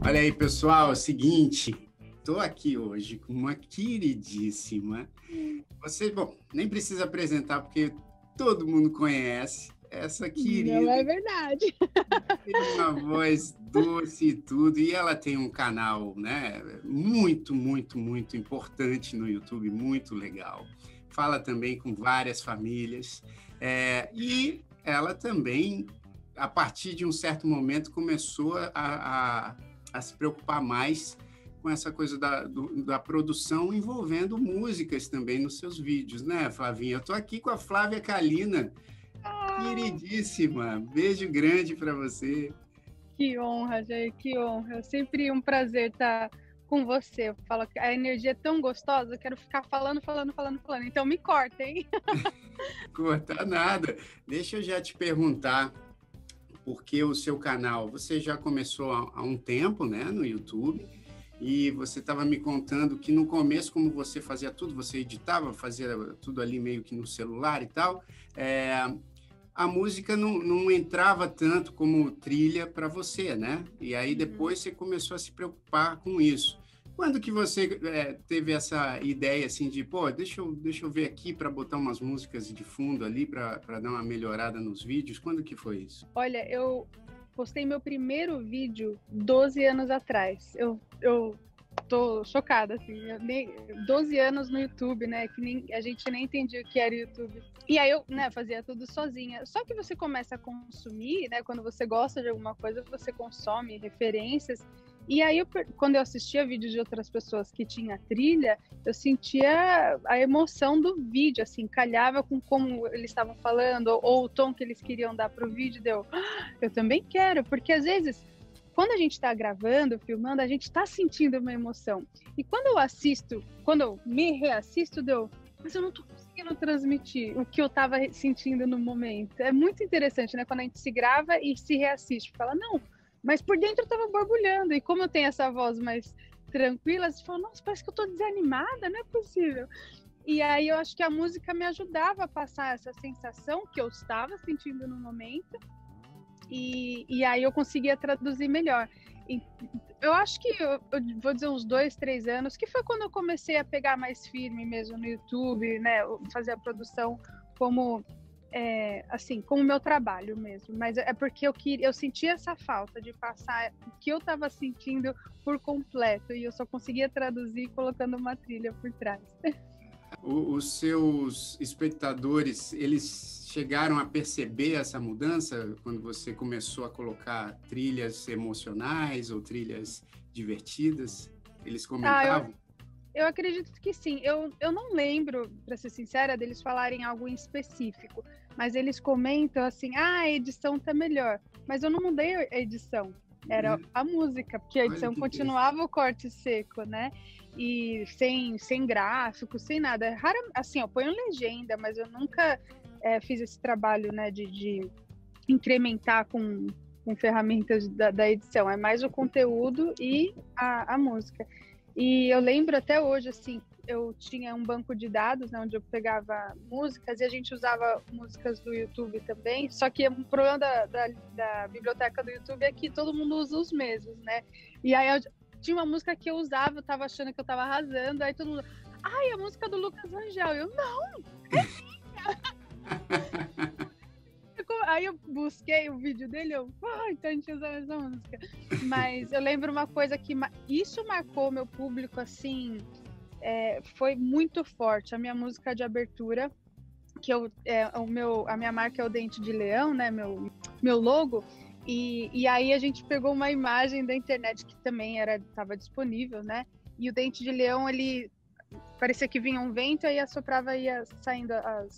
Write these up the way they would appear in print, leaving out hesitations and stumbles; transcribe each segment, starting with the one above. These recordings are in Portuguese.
Olha aí, pessoal, é o seguinte, estou aqui hoje com uma queridíssima. Você, bom, nem precisa apresentar porque todo mundo conhece essa Não querida. é verdade. Tem uma voz doce e tudo, e ela tem um canal, né, muito, muito, muito importante no YouTube, muito legal. Fala também com várias famílias, e ela também, a partir de um certo momento, começou a se preocupar mais com essa coisa da produção envolvendo músicas também nos seus vídeos, né, Flavinha? Eu estou aqui com a Flávia Kalina, queridíssima. Beijo grande para você. Que honra, Jair, que honra. É sempre um prazer estar com você. Eu falo que a energia é tão gostosa, eu quero ficar falando. Então me corta, hein? Corta nada. Deixa eu já te perguntar, porque o seu canal, você já começou há um tempo, né, no YouTube, e você estava me contando que no começo, como você fazia tudo, você editava, fazia tudo ali meio que no celular e tal, a música não entrava tanto como trilha para você, né? E aí depois você começou a se preocupar com isso. Quando que você teve essa ideia assim de, pô, deixa eu ver aqui para botar umas músicas de fundo ali para dar uma melhorada nos vídeos? Quando que foi isso? Olha, eu postei meu primeiro vídeo 12 anos atrás. Eu tô chocada, assim. 12 anos no YouTube, né? Que a gente nem entendia o que era YouTube. E aí eu, né, fazia tudo sozinha. Só que você começa a consumir, né? Quando você gosta de alguma coisa, você consome referências. E aí, quando eu assistia vídeos de outras pessoas que tinha trilha, eu sentia a emoção do vídeo, assim, calhava com como eles estavam falando, ou o tom que eles queriam dar pro vídeo, eu também quero, porque às vezes, quando a gente está gravando, filmando, a gente está sentindo uma emoção. E quando eu me reassisto, mas eu não tô conseguindo transmitir o que eu estava sentindo no momento. É muito interessante, né? Quando a gente se grava e se reassiste, fala, não, mas por dentro eu tava borbulhando, e como eu tenho essa voz mais tranquila, você fala, nossa, parece que eu tô desanimada, não é possível. E aí eu acho que a música me ajudava a passar essa sensação que eu estava sentindo no momento, e aí eu conseguia traduzir melhor. E eu acho que eu vou dizer uns 2, 3 anos, que foi quando eu comecei a pegar mais firme mesmo no YouTube, né, fazer a produção como... assim, como meu trabalho mesmo, mas é porque eu sentia essa falta de passar o que eu estava sentindo por completo, e eu só conseguia traduzir colocando uma trilha por trás. Os seus espectadores, eles chegaram a perceber essa mudança quando você começou a colocar trilhas emocionais ou trilhas divertidas? Eles comentavam? Eu acredito que sim. Eu não lembro, para ser sincera, deles falarem algo em específico, mas eles comentam assim, a edição tá melhor. Mas eu não mudei a edição, era a música, porque a edição continuava o corte seco, né? E sem gráfico, sem nada. Assim, eu ponho legenda, mas eu nunca fiz esse trabalho, né, de incrementar com ferramentas da edição. É mais o conteúdo e a música. E eu lembro até hoje, assim, eu tinha um banco de dados, né, onde eu pegava músicas, e a gente usava músicas do YouTube também, só que o problema da biblioteca do YouTube é que todo mundo usa os mesmos, né? E aí tinha uma música que eu usava, eu tava achando que eu tava arrasando, aí todo mundo, ai, a música do Lucas Rangel. Eu, não, é minha! Aí eu busquei o vídeo dele, então a gente usa essa música. Mas eu lembro uma coisa que isso marcou meu público, assim, foi muito forte. A minha música de abertura, que a minha marca é o Dente de Leão, né, meu logo, e aí a gente pegou uma imagem da internet que também estava disponível, né, e o Dente de Leão, ele parecia que vinha um vento, aí assoprava e ia saindo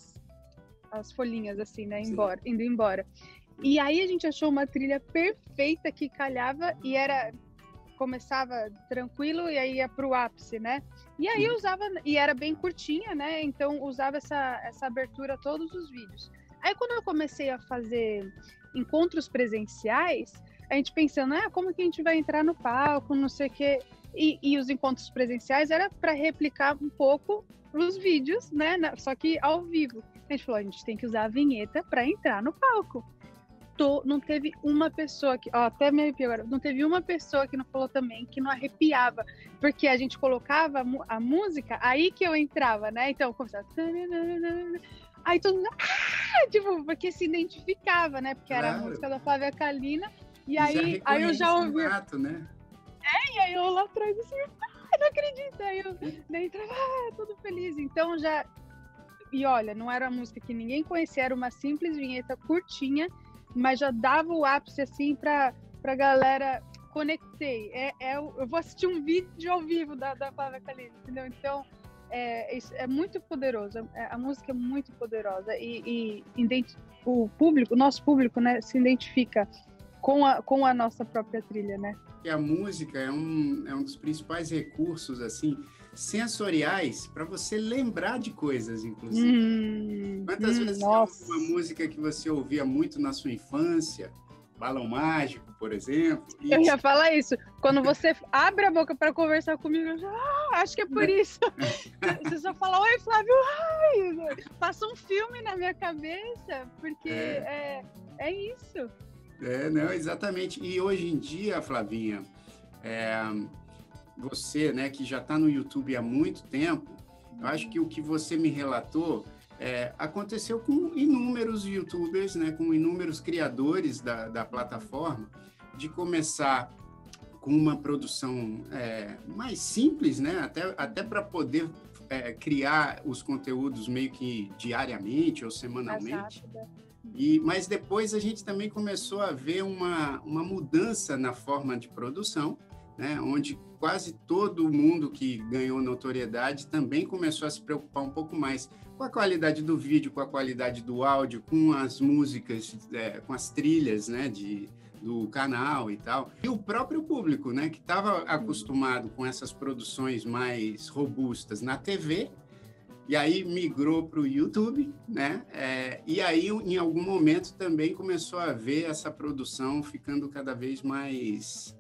as folhinhas, assim, né, indo embora. E aí a gente achou uma trilha perfeita que calhava e começava tranquilo e aí ia pro ápice, né? E aí eu usava, e era bem curtinha, né? Então usava essa abertura todos os vídeos. Aí quando eu comecei a fazer encontros presenciais, a gente pensando, como que a gente vai entrar no palco, não sei o quê. E os encontros presenciais era para replicar um pouco os vídeos, né? Só que ao vivo. A gente falou, a gente tem que usar a vinheta para entrar no palco. não teve uma pessoa que, ó, até me arrepiou agora, não teve uma pessoa que não falou também, que não arrepiava, porque a gente colocava a música, aí que eu entrava, né? Então, começava... Aí todo mundo, tipo, porque se identificava, né? Porque era a música da Flávia Kalina, e aí eu já ouvi... né? E aí eu lá atrás, assim, não acredito, aí eu daí entrava, tudo feliz, então já... E olha, não era uma música que ninguém conhecia, era uma simples vinheta curtinha, mas já dava o ápice, assim, pra galera. Conectei. Eu vou assistir um vídeo ao vivo da Flávia Kalina, entendeu? Então, isso é muito poderoso. A música é muito poderosa. E o nosso público, né, se identifica com a nossa própria trilha, né? E a música é um dos principais recursos, assim, sensoriais para você lembrar de coisas, inclusive. Quantas vezes tem uma música que você ouvia muito na sua infância, Balão Mágico, por exemplo? Eu ia falar isso. Quando você abre a boca para conversar comigo, eu já acho que é por isso. Você só fala, oi, Flávio, passa um filme na minha cabeça, porque é isso. Não, exatamente. E hoje em dia, Flavinha, você, né, que já está no YouTube há muito tempo, eu acho que o que você me relatou aconteceu com inúmeros YouTubers, né, com inúmeros criadores da plataforma, de começar com uma produção mais simples, né, até para poder criar os conteúdos meio que diariamente ou semanalmente. Mas depois a gente também começou a ver uma mudança na forma de produção, né, onde quase todo mundo que ganhou notoriedade também começou a se preocupar um pouco mais com a qualidade do vídeo, com a qualidade do áudio, com as músicas, com as trilhas, né, do canal e tal. E o próprio público, né, que estava acostumado com essas produções mais robustas na TV, e aí migrou para o YouTube, né? E aí, em algum momento, também começou a ver essa produção ficando cada vez mais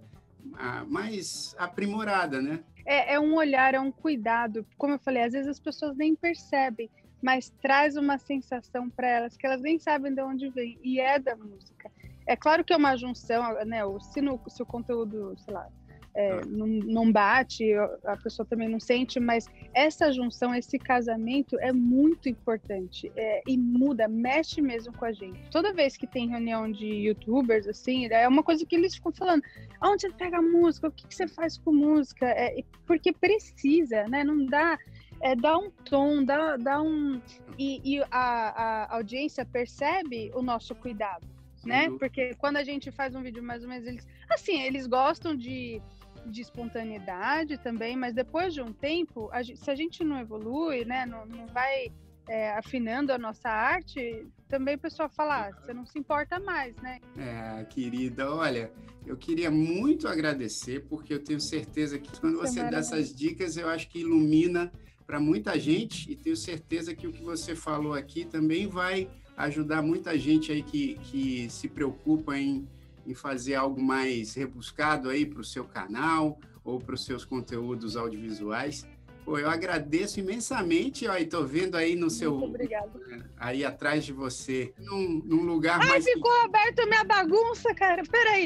aprimorada, né? É um olhar, é um cuidado. Como eu falei, às vezes as pessoas nem percebem, mas traz uma sensação para elas que elas nem sabem de onde vem, e é da música. É claro que é uma junção, né? Se o conteúdo, sei lá, não bate, a pessoa também não sente, mas essa junção, esse casamento é muito importante e mexe mesmo com a gente. Toda vez que tem reunião de youtubers, assim, é uma coisa que eles ficam falando, onde você pega música, o que você faz com música? Porque precisa, né? Não dá... dá um tom, dá um... E a audiência percebe o nosso cuidado, né? Porque quando a gente faz um vídeo mais ou menos, eles gostam de espontaneidade também, mas depois de um tempo, se a gente não evolui, né, não vai afinando a nossa arte, também o pessoal fala, você não se importa mais, né? Querida, olha, eu queria muito agradecer, porque eu tenho certeza que quando você dá essas dicas, eu acho que ilumina para muita gente, e tenho certeza que o que você falou aqui também vai ajudar muita gente aí que se preocupa em fazer algo mais rebuscado aí para o seu canal ou para os seus conteúdos audiovisuais. Pô, eu agradeço imensamente, ó, e tô vendo aí no seu... Muito obrigada. Aí atrás de você, num lugar mais... ficou aberto minha bagunça, cara. Peraí.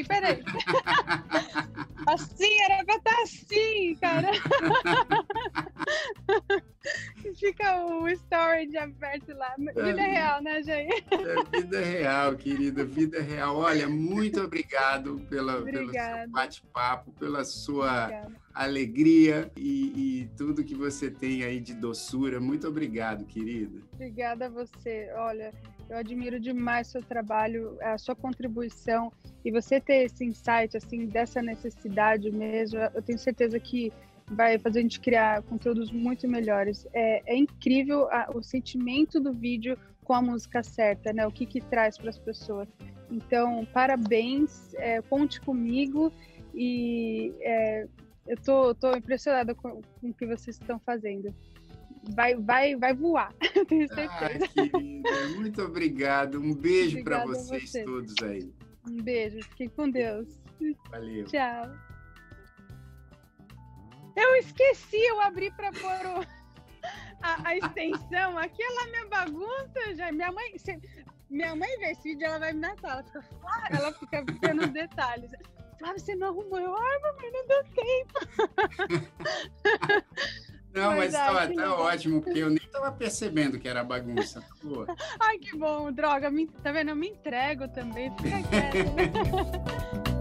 Assim, era pra estar assim, cara. Fica o storage aberto lá. Vida real, né, gente? Vida real, querida, vida real. Olha, muito obrigado pelo seu bate-papo, pela sua alegria e tudo que você tem aí de doçura. Muito obrigado, querida. Obrigada a você. Olha, eu admiro demais seu trabalho, a sua contribuição, e você ter esse insight, assim, dessa necessidade mesmo, eu tenho certeza que vai fazer a gente criar conteúdos muito melhores. É incrível o sentimento do vídeo com a música certa, né? O que traz para as pessoas. Então, parabéns, conte comigo, e eu tô impressionada com o que vocês estão fazendo. Vai voar, eu tenho certeza. Querida, muito obrigado. Um beijo para vocês todos aí. Um beijo, fiquem com Deus. Valeu. Tchau. Eu esqueci, eu abri para pôr a extensão. Aquela minha bagunça, já. Minha mãe. Minha mãe vê esse vídeo, ela vai me matar. Ela fica vendo os detalhes. Flávia, você não arrumou? Eu, ai, mamãe, não deu tempo. Não, mas tá ótimo, porque eu nem estava percebendo que era bagunça. Boa. Ai, que bom, droga. Tá vendo? Eu me entrego também. Fica quieta.